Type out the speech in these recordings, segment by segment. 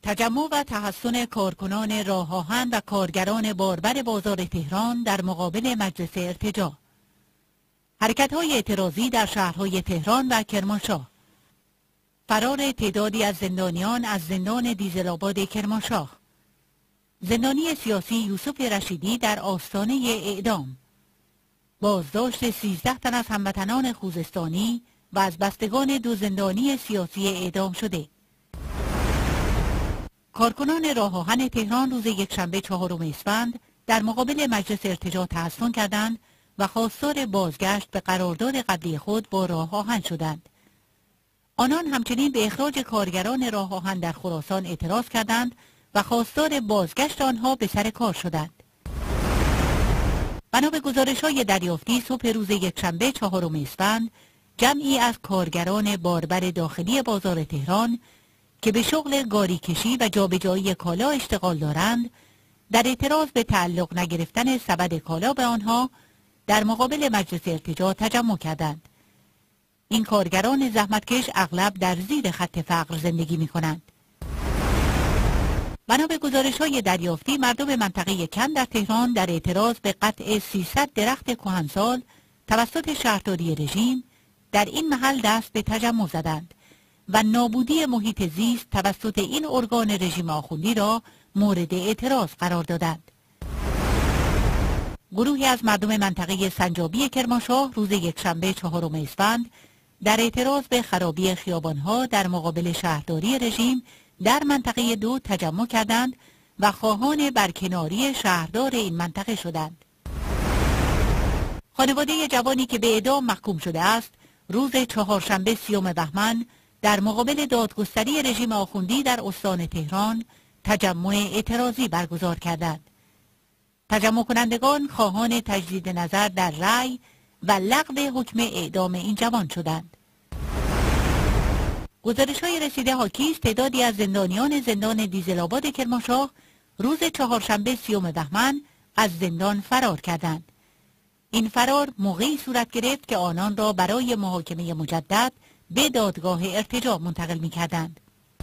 تجمع و تحصن کارکنان راه آهن و کارگران باربر بازار تهران در مقابل مجلس ارتجاع. حرکت‌های اعتراضی در شهرهای تهران و کرمانشاه. فرار تعدادی از زندانیان از زندان دیزل‌آباد کرمانشاه. زندانی سیاسی یوسف رشیدی در آستانه اعدام. بازداشت 13 تن از هموطنان خوزستانی و از بستگان 2 زندانی سیاسی اعدام شده. کارکنان راه آهن تهران روز یکشنبه 4 اسفند در مقابل مجلس ارتجاع تحصن کردند و خواستار بازگشت به قرارداد قبلی خود با راه آهن شدند. آنان همچنین به اخراج کارگران راه آهن در خراسان اعتراض کردند و خواستار بازگشت آنها به سر کار شدند. بنا به گزارش‌های دریافتی صبح روز یکشنبه 4 اسفند جمعی از کارگران باربر داخلی بازار تهران که به شغل گاری کشی و جابجایی کالا اشتغال دارند در اعتراض به تعلق نگرفتن سبد کالا به آنها در مقابل مجلس ارتجاع تجمع کردند. این کارگران زحمتکش اغلب در زیر خط فقر زندگی می کنند. بنا به گزارش‌های دریافتی مردم منطقه کن در تهران در اعتراض به قطع 300 درخت کهنسال توسط شهرداری رژیم در این محل دست به تجمع زدند و نابودی محیط زیست توسط این ارگان رژیم آخوندی را مورد اعتراض قرار دادند. گروهی از مردم منطقه سنجابی کرمانشاه روز یکشنبه 4 اسفند در اعتراض به خرابی خیابانها در مقابل شهرداری رژیم در منطقه 2 تجمع کردند و خواهان برکناری شهردار این منطقه شدند. خانواده جوانی که به اعدام محکوم شده است روز چهارشنبه 30 بهمن در مقابل دادگستری رژیم آخوندی در استان تهران تجمع اعتراضی برگزار کردند. تجمع کنندگان خواهان تجدید نظر در رأی و لغو حکم اعدام این جوان شدند. گزارش‌های رسیده حاکی است تعدادی از زندانیان زندان دیزل‌آباد کرمانشاه روز چهارشنبه 30 بهمن از زندان فرار کردند. این فرار موقعی صورت گرفت که آنان را برای محاکمه مجدد به دادگاه ارتجاع منتقل می‌کردند.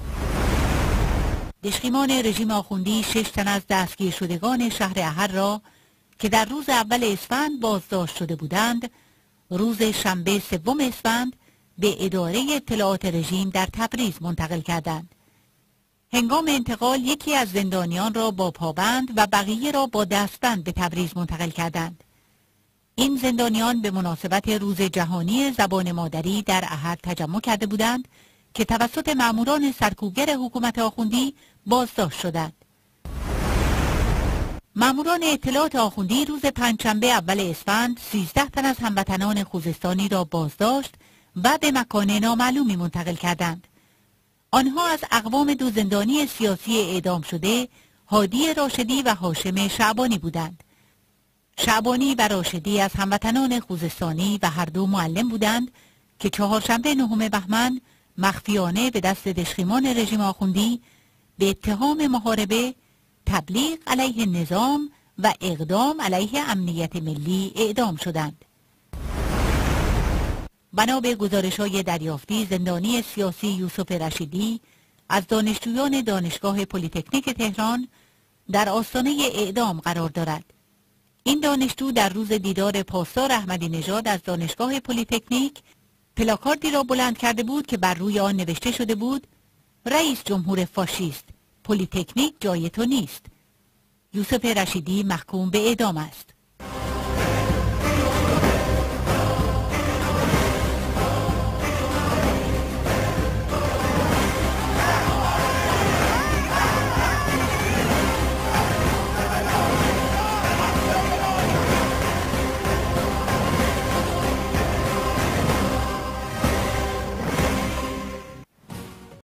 دشخیمان رژیم آخوندی 6 تن از دستگیر شدگان شهر احر را که در روز اول اسفند بازداشت شده بودند، روز شنبه 3 اسفند به اداره اطلاعات رژیم در تبریز منتقل کردند. هنگام انتقال یکی از زندانیان را با پابند و بقیه را با دستبند به تبریز منتقل کردند. این زندانیان به مناسبت روز جهانی زبان مادری در احد تجمع کرده بودند که توسط ماموران سرکوبگر حکومت آخوندی بازداشت شدند. ماموران اطلاعات آخوندی روز پنجشنبه اول اسفند 13 تن از هموطنان خوزستانی را بازداشت و به مکان نامعلومی منتقل کردند. آنها از اقوام 2 زندانی سیاسی اعدام شده هادی راشدی و هاشم شعبانی بودند. شعبانی و راشدی از هموطنان خوزستانی و هر دو معلم بودند که چهارشنبه 9 بهمن مخفیانه به دست دشخیمان رژیم آخوندی به اتهام محاربه، تبلیغ علیه نظام و اقدام علیه امنیت ملی اعدام شدند. بنا به گزارش‌های دریافتی زندانی سیاسی یوسف رشیدی از دانشجویان دانشگاه پلی‌تکنیک تهران در آستانه اعدام قرار دارد. این دانشجو در روز دیدار پاسدار احمدی نژاد از دانشگاه پلی‌تکنیک پلاکاردی را بلند کرده بود که بر روی آن نوشته شده بود: رئیس جمهور فاشیست، پلی‌تکنیک جای تو نیست. یوسف رشیدی محکوم به اعدام است.